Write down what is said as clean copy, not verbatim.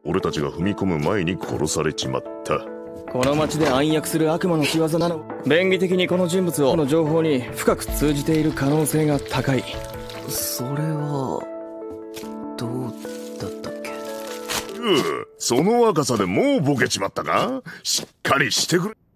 俺たちが踏み込む前に殺されちまった。 この町で暗躍する悪魔の仕業なの。便宜的にこの人物をの情報に深く通じている可能性が高い。 それはどうだったっけ。 その若さでもうボケちまったか。しっかりしてくれ。